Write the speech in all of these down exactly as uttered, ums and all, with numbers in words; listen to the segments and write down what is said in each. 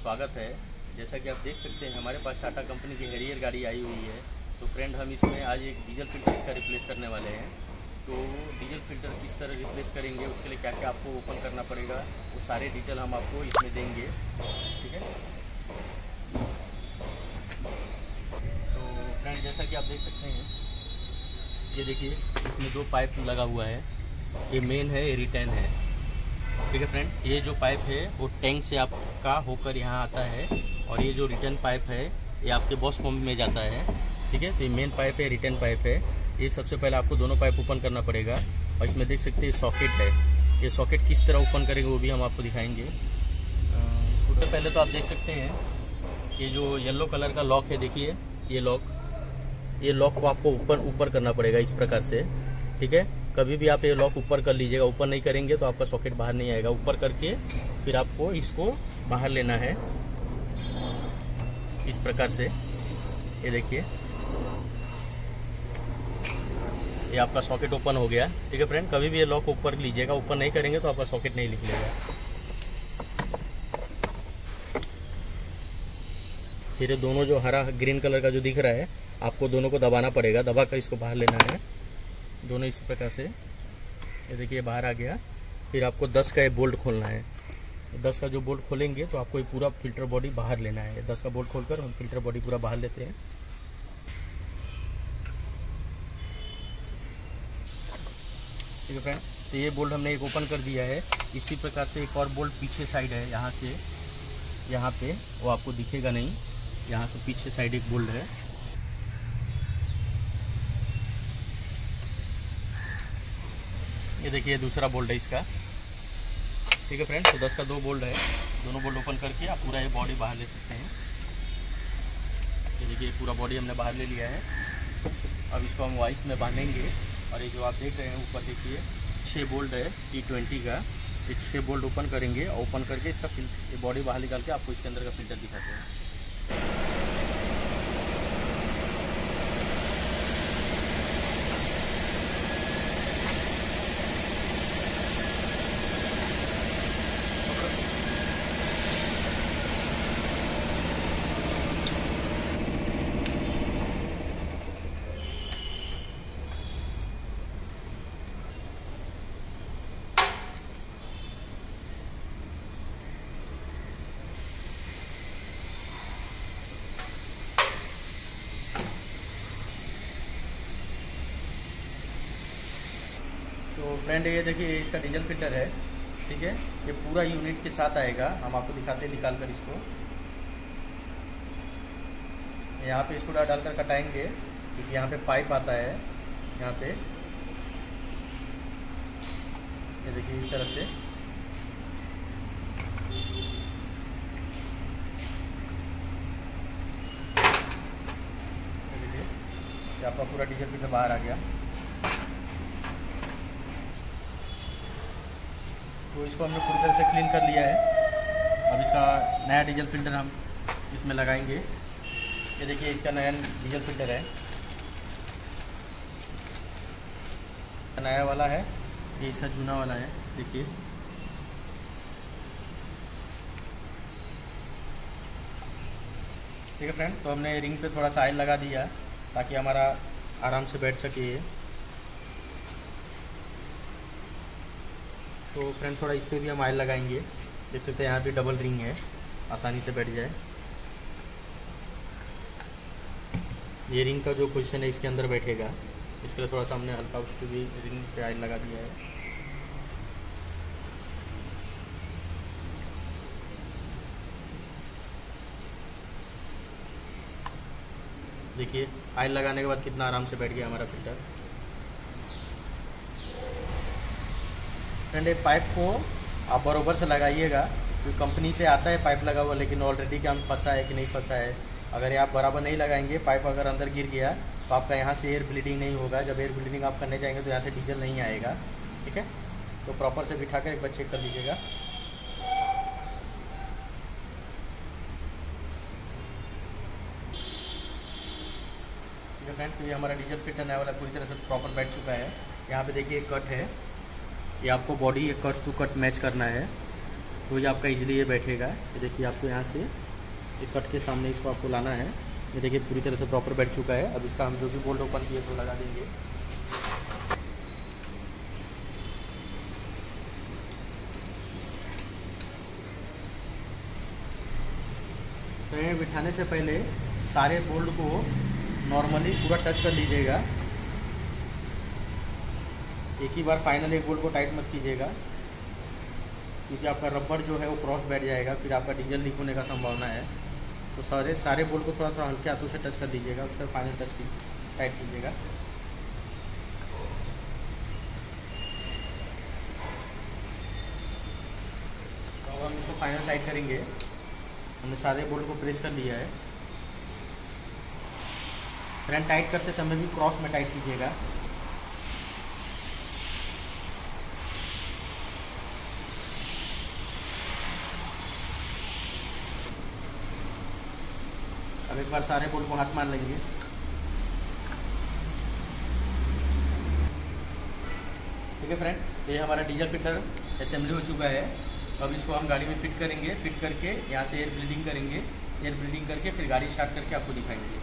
स्वागत है। जैसा कि आप देख सकते हैं हमारे पास टाटा कंपनी की हैरियर गाड़ी आई हुई है। तो फ्रेंड हम इसमें आज एक डीजल फिल्टर इसका रिप्लेस करने वाले हैं। तो डीजल फिल्टर किस तरह रिप्लेस करेंगे, उसके लिए क्या क्या आपको ओपन करना पड़ेगा, वो सारे डिटेल हम आपको इसमें देंगे। ठीक है। तो फ्रेंड जैसा कि आप देख सकते हैं, ये देखिए इसमें दो पाइप लगा हुआ है। ये मेन है, ये रिटर्न है। ठीक है फ्रेंड, ये जो पाइप है वो टैंक से आपका होकर यहाँ आता है, और ये जो रिटर्न पाइप है ये आपके बॉस पंप में जाता है। ठीक है। तो ये मेन पाइप है, रिटर्न पाइप है। ये सबसे पहले आपको दोनों पाइप ओपन करना पड़ेगा, और इसमें देख सकते हैं सॉकेट है। ये सॉकेट किस तरह ओपन करेंगे वो भी हम आपको दिखाएंगे। इसको पहले तो आप देख सकते हैं ये जो येलो कलर का लॉक है, देखिए ये लॉक, ये लॉक को आपको ऊपर ऊपर करना पड़ेगा इस प्रकार से। ठीक है। कभी भी आप ये लॉक ऊपर कर लीजिएगा, ऊपर नहीं करेंगे तो आपका सॉकेट बाहर नहीं आएगा। ऊपर करके फिर आपको इसको बाहर लेना है इस प्रकार से। ये देखिए ये आपका सॉकेट ओपन हो गया। ठीक है फ्रेंड, कभी भी ये लॉक ऊपर लीजिएगा, ऊपर नहीं करेंगे तो आपका सॉकेट नहीं निकलेगा। फिर ये दोनों जो हरा ग्रीन कलर का जो दिख रहा है, आपको दोनों को दबाना पड़ेगा, दबा कर इसको बाहर लेना है दोनों इस प्रकार से। ये देखिए बाहर आ गया। फिर आपको दस का ये बोल्ट खोलना है। दस का जो बोल्ट खोलेंगे तो आपको ये पूरा फिल्टर बॉडी बाहर लेना है। दस का बोल्ट खोलकर हम फिल्टर बॉडी पूरा बाहर लेते हैं। ठीक है फ्रेंड, तो ये बोल्ट हमने एक ओपन कर दिया है। इसी प्रकार से एक और बोल्ट पीछे साइड है, यहाँ से यहाँ पे, वो आपको दिखेगा नहीं, यहाँ से पीछे साइड एक बोल्ट है। ये देखिए दूसरा बोल्ट है इसका। ठीक है फ्रेंड, तो दस का दो बोल्ट है, दोनों बोल्ट ओपन करके आप पूरा ये बॉडी बाहर ले सकते हैं। ये देखिए पूरा बॉडी हमने बाहर ले लिया है। अब इसको हम वाइस में बांधेंगे, और ये जो आप देख रहे हैं ऊपर देखिए छः बोल्ट है टी ट्वेंटी का। ये छः बोल्ट ओपन करेंगे, और ओपन करके इसका ये बॉडी बाहर निकाल के आपको इसके अंदर का फिल्टर दिखाते हैं। तो फ्रेंड ये देखिए इसका डीजल फिल्टर है। ठीक है, ये पूरा यूनिट के साथ आएगा। हम आपको दिखाते हैं निकाल कर इसको। यहाँ पे इसको डालकर कटाएंगे, क्योंकि यहाँ पे पाइप आता है यहाँ पे। ये देखिए इस तरह से। देखिए आपका पूरा डीजल फिल्टर बाहर आ गया। तो इसको हमने पूरी तरह से क्लीन कर लिया है। अब इसका नया डीजल फिल्टर हम इसमें लगाएंगे। ये देखिए इसका नया डीजल फिल्टर है, नया वाला है, ये इसका जूना वाला है। देखिए ठीक है फ्रेंड, तो हमने रिंग पे थोड़ा सा ऑयल लगा दिया ताकि हमारा आराम से बैठ सके ये। तो फ्रेंड थोड़ा इस पर भी हम ऑयल लगाएंगे। देख सकते हैं यहाँ भी डबल रिंग है, आसानी से बैठ जाए। ये रिंग का जो पोजीशन है इसके अंदर बैठेगा, इसके लिए थोड़ा सा हमने हल्का उस पर भी रिंग पे ऑयल लगा दिया है। देखिए ऑयल लगाने के बाद कितना आराम से बैठ गया हमारा फिल्टर। फ्रेंड पाइप को आप बरोबर से लगाइएगा, क्योंकि कंपनी से आता है पाइप लगा हुआ, लेकिन ऑलरेडी क्या हम फंसा है कि नहीं फंसा है। अगर ये आप बराबर नहीं लगाएंगे, पाइप अगर अंदर गिर गया तो आपका यहाँ से एयर ब्लीडिंग नहीं होगा। जब एयर ब्लीडिंग आप करने जाएंगे तो यहाँ से डीजल नहीं आएगा। ठीक है, तो प्रॉपर से बिठा कर एक बार चेक कर लीजिएगा। ठीक है फ्रेंड, तो ये हमारा डीजल फिल्टर नया वाला पूरी तरह से प्रॉपर बैठ चुका है। यहाँ पे देखिए एक कट है, ये आपको बॉडी एक कट टू कट मैच करना है। तो ये आपका इजीली ये बैठेगा। ये देखिए आपको यहाँ से एक कट के सामने इसको आपको लाना है। ये देखिए पूरी तरह से प्रॉपर बैठ चुका है। अब इसका हम जो भी बोल्ट ओपन किए तो लगा देंगे। ट्रेन बिठाने से पहले सारे बोल्ट को नॉर्मली पूरा टच कर लीजिएगा। एक ही बार फाइनल एक बोल्ट को टाइट मत कीजिएगा, क्योंकि आपका रबर जो है वो क्रॉस बैठ जाएगा, फिर आपका डीजल लीक होने का संभावना है। तो सारे सारे बोल्ट को थोड़ा थोड़ा हल्के हाथों से टच कर दीजिएगा, उसका फाइनल टच की टाइट कीजिएगा। तो अब हम इसको फाइनल टाइट करेंगे। हमने सारे बोल्ट को प्रेस कर लिया है। फ्रंट टाइट करते समय भी क्रॉस में टाइट कीजिएगा। अब एक बार सारे बोल्ट को हाथ मार लेंगे। ठीक है फ्रेंड, ये हमारा डीजल फिल्टर असेंबली हो चुका है। अब इसको हम गाड़ी में फिट करेंगे। फिट करके यहाँ से एयर ब्लीडिंग करेंगे। एयर ब्लीडिंग करके फिर गाड़ी स्टार्ट करके आपको दिखाएंगे।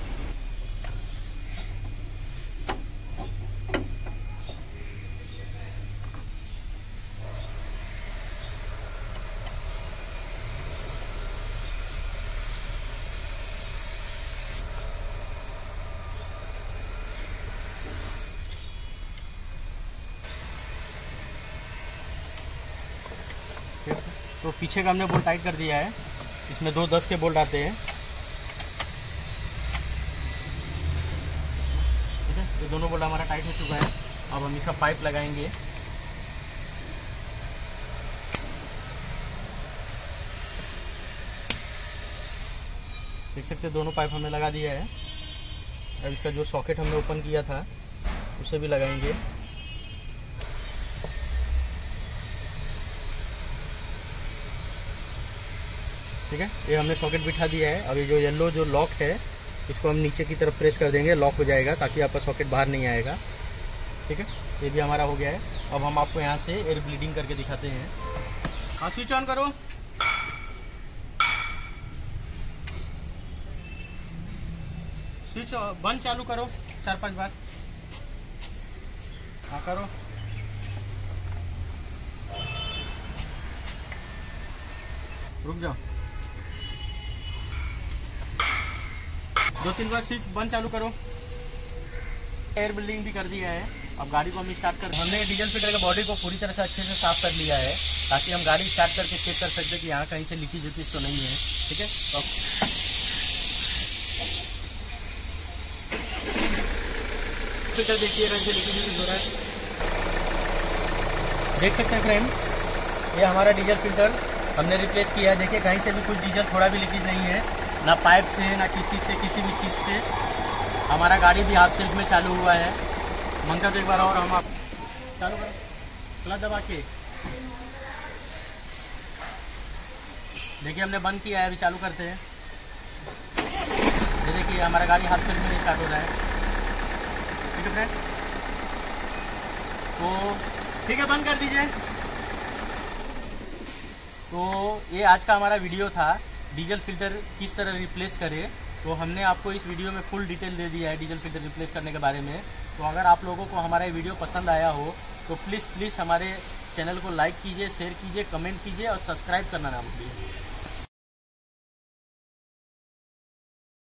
तो पीछे का हमने बोल्ट टाइट कर दिया है। इसमें दो दस के बोल्ट आते हैं। ठीक है, ये दोनों बोल्ट हमारा टाइट हो चुका है। अब हम इसका पाइप लगाएंगे। देख सकते हैं दोनों पाइप हमने लगा दिया है। अब इसका जो सॉकेट हमने ओपन किया था उसे भी लगाएंगे। ठीक है, ये हमने सॉकेट बिठा दिया है। अब ये जो येलो जो लॉक है इसको हम नीचे की तरफ प्रेस कर देंगे, लॉक हो जाएगा, ताकि आपका सॉकेट बाहर नहीं आएगा। ठीक है, ये भी हमारा हो गया है। अब हम आपको यहाँ से एयर ब्लीडिंग करके दिखाते हैं। हाँ, स्विच ऑन करो। स्विच बंद चालू करो चार पांच बार। हाँ करो। रुक जाओ, दो तीन बार स्विच बंद चालू करो। एयर ब्लीडिंग भी कर दिया है। अब गाड़ी को हम स्टार्ट कर हमने डीजल फिल्टर के बॉडी को पूरी तरह से अच्छे से साफ कर लिया है, ताकि हम गाड़ी स्टार्ट करके चेक कर सकते कि यहाँ कहीं से लीकेज वीकेज तो नहीं है। ठीक है, तो फिल्टर देखिए कहीं से लीकेज वीकेज हो रहा है। देख सकते हैं फ्रेंड, ये हमारा डीजल फिल्टर हमने रिप्लेस किया है। देखिए कहीं से भी कुछ डीजल थोड़ा भी लीकेज नहीं है, ना पाइप से ना किसी से किसी भी चीज़ से। हमारा गाड़ी भी हाफ सेल्फ में चालू हुआ है। मन का तो एक बार और हम आप चालू करें, क्लच दबा के। देखिए हमने बंद किया है, अभी चालू करते हैं। ये देखिए हमारा गाड़ी हाफ सेल्फ में स्टार्ट हो रहा है। ठीक है फ्रेंड, तो ठीक है, बंद कर दीजिए। तो ये आज का हमारा वीडियो था, डीजल फिल्टर किस तरह रिप्लेस करें। तो हमने आपको इस वीडियो में फुल डिटेल दे दिया है डीजल फिल्टर रिप्लेस करने के बारे में। तो अगर आप लोगों को हमारा ये वीडियो पसंद आया हो तो प्लीज़ प्लीज़ हमारे चैनल को लाइक कीजिए, शेयर कीजिए, कमेंट कीजिए और सब्सक्राइब करना ना भूलिए।